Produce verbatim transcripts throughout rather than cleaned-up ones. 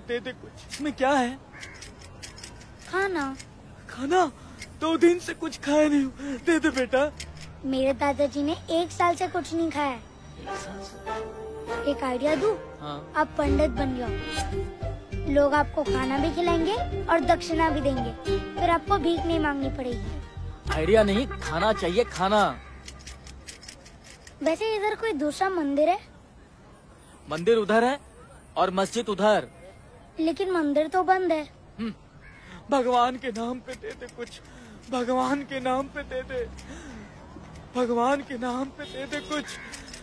दे दे कुछ। इसमें क्या है? खाना। खाना? दो दिन से कुछ खाया नहीं हूँ, दे दे बेटा। मेरे दादाजी ने एक साल से कुछ नहीं खाया। एक साल से? एक आइडिया दूँ? हाँ। आप पंडित बन जाओ, लोग आपको खाना भी खिलाएंगे और दक्षिणा भी देंगे, फिर आपको भीख नहीं मांगनी पड़ेगी। आइडिया नहीं, खाना चाहिए, खाना। वैसे इधर कोई दूसरा मंदिर है? मंदिर उधर है और मस्जिद उधर। लेकिन मंदिर तो बंद है। भगवान के नाम पे दे दे कुछ, भगवान के नाम पे दे दे, भगवान के नाम पे दे दे कुछ।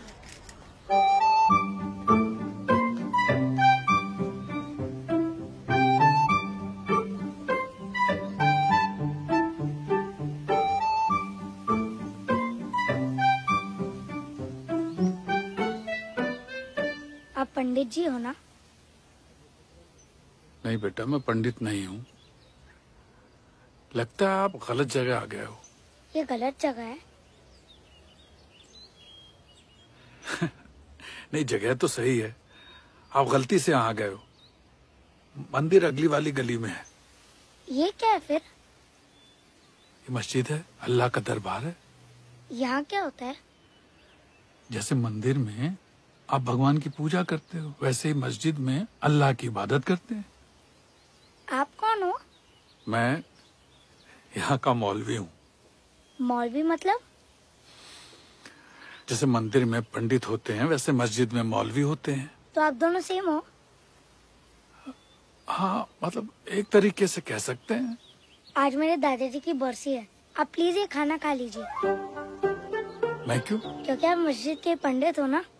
आप पंडित जी हो ना? नहीं बेटा, मैं पंडित नहीं हूँ। लगता है आप गलत जगह आ गए हो। ये गलत जगह है। नहीं, जगह तो सही है, आप गलती से आ गए हो। मंदिर अगली वाली गली में है। ये क्या है फिर? ये मस्जिद है, अल्लाह का दरबार है। यहाँ क्या होता है? जैसे मंदिर में आप भगवान की पूजा करते हो, वैसे ही मस्जिद में अल्लाह की इबादत करते हैं। आप कौन हो? मैं यहाँ का मौलवी हूँ। मौलवी मतलब? जैसे मंदिर में पंडित होते हैं, वैसे मस्जिद में मौलवी होते हैं। तो आप दोनों सेम हो? हाँ, मतलब एक तरीके से कह सकते हैं। आज मेरे दादाजी की बरसी है, आप प्लीज ये खाना खा लीजिए। मैं क्यों? क्योंकि आप मस्जिद के पंडित हो ना।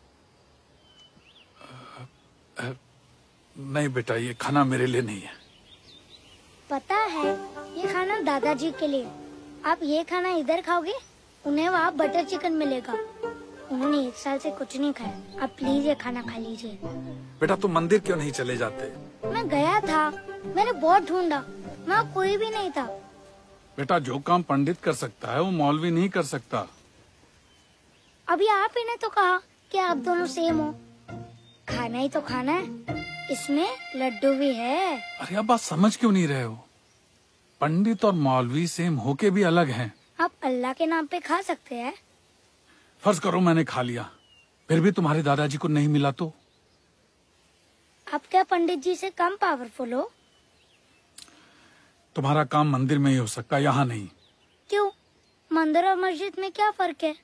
आ, आ, नहीं बेटा, ये खाना मेरे लिए नहीं है। पता है, ये खाना दादाजी के लिए। आप ये खाना इधर खाओगे, उन्हें वहाँ बटर चिकन मिलेगा। उन्होंने एक साल से कुछ नहीं खाया। आप प्लीज ये खाना खा लीजिए। बेटा, तुम मंदिर क्यों नहीं चले जाते? मैं गया था, मैंने बहुत ढूंढा, वहाँ कोई भी नहीं था। बेटा, जो काम पंडित कर सकता है वो मौलवी नहीं कर सकता। अभी आप ही ने तो कहा कि आप दोनों सेम हो। खाना ही तो खाना है, इसमें लड्डू भी है। अरे अब बात समझ क्यों नहीं रहे हो? पंडित और मौलवी सेम होके भी अलग हैं। आप अल्लाह के नाम पे खा सकते हैं। फर्ज करो मैंने खा लिया, फिर भी तुम्हारे दादाजी को नहीं मिला तो? आप क्या पंडित जी से कम पावरफुल हो? तुम्हारा काम मंदिर में ही हो सकता, यहाँ नहीं। क्यों? मंदिर और मस्जिद में क्या फर्क है?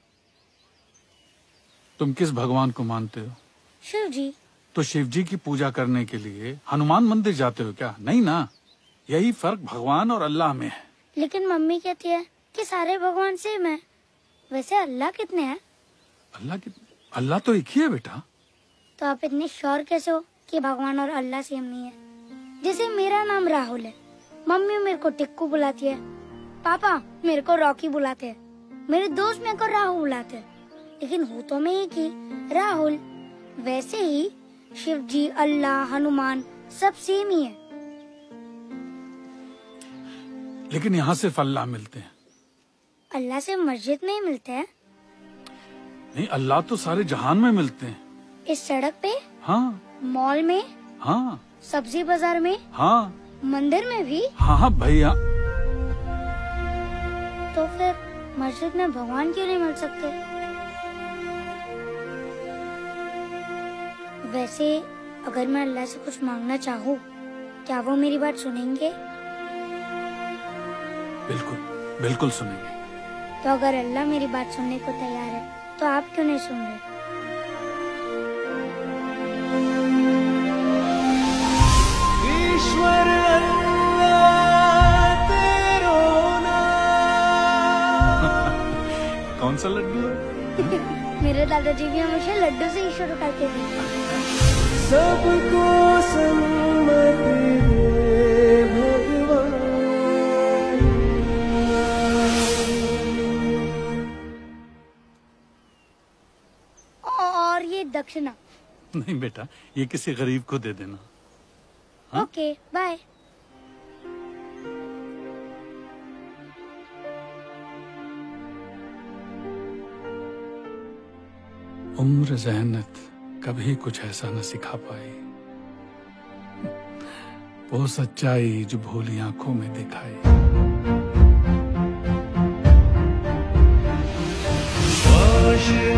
तुम किस भगवान को मानते हो? शिव जी। तो शिव जी की पूजा करने के लिए हनुमान मंदिर जाते हो क्या? नहीं ना। यही फर्क भगवान और अल्लाह में है। लेकिन मम्मी कहती है कि सारे भगवान सेम है। वैसे अल्लाह कितने हैं? अल्लाह कितने? अल्लाह तो एक ही है बेटा। तो आप इतने श्योर कैसे हो कि भगवान और अल्लाह सेम नहीं है? जैसे मेरा नाम राहुल है, मम्मी मेरे को टिक्कू बुलाती है, पापा मेरे को रॉकी बुलाते हैं, मेरे दोस्त मेरे को राहुल बुलाते हैं, लेकिन हूँ तो मैं एक ही, राहुल। वैसे ही शिव जी, अल्लाह, हनुमान सब सेम ही है। लेकिन यहाँ सिर्फ अल्लाह मिलते हैं। अल्लाह से मस्जिद में ही मिलते हैं? नहीं, अल्लाह तो सारे जहान में मिलते हैं। इस सड़क पे? हाँ। मॉल में? हाँ। सब्जी बाजार में? हाँ। मंदिर में भी? हाँ हाँ भैया। तो फिर मस्जिद में भगवान क्यों नहीं मिल सकते? वैसे अगर मैं अल्लाह से कुछ मांगना चाहूँ, क्या वो मेरी बात सुनेंगे? बिल्कुल बिल्कुल सुनेंगे। तो अगर अल्लाह मेरी बात सुनने को तैयार है, तो आप क्यों नहीं सुन रहे? ईश्वर अल्लाह तेरो नाम। कौन सा लड्डू है? मेरे दादाजी भी हमेशा लड्डू से ही शुरू करते थे। सबको सम्मत दे भगवान। और ये दक्षिणा? नहीं बेटा, ये किसी गरीब को दे देना। हाँ? Okay, bye. उम्र ज़हनत कभी कुछ ऐसा न सिखा पाई। वो सच्चाई जो भोली आंखों में दिखाई। 我是